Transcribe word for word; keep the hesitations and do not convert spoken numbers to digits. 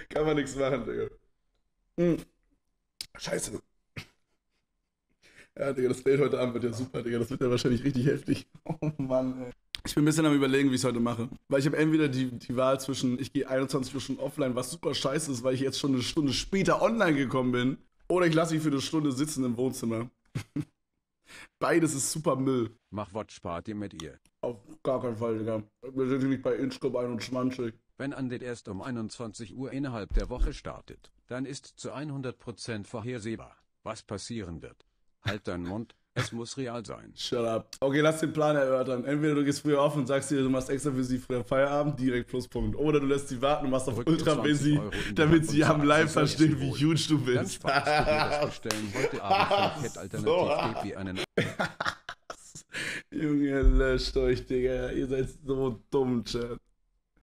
Kann man nichts machen, Digga. Hm. Scheiße. Ja, Digga, das Date heute Abend wird ja super, Digga. Das wird ja wahrscheinlich richtig heftig. Oh Mann, ey. Ich bin ein bisschen am Überlegen, wie ich es heute mache. Weil ich habe entweder die, die Wahl zwischen, ich gehe einundzwanzig Uhr schon offline, was super scheiße ist, weil ich jetzt schon eine Stunde später online gekommen bin. Oder ich lasse mich für eine Stunde sitzen im Wohnzimmer. Beides ist super Müll. Mach Watchparty mit ihr. Auf gar keinen Fall, Digga. Wir sind nicht bei Inchclub einundzwanzig. Wenn Undead erst um einundzwanzig Uhr innerhalb der Woche startet, dann ist zu hundert Prozent vorhersehbar, was passieren wird. Halt deinen Mund, es muss real sein. Shut up. Okay, lass den Plan erörtern. Entweder du gehst früher auf und sagst dir, du machst extra für sie früher Feierabend, direkt Pluspunkt. Oder du lässt sie warten und machst auf Drück Ultra dir zwanzig busy, Euro in die damit Hand sie und am sag, Live sie soll verstehen, essen wie holen. huge du Dann bist. sparst du dir das Bestellen heute Abend von Cat Alternativ B P einen. Junge, löscht euch, Digga. Ihr seid so dumm, Chat.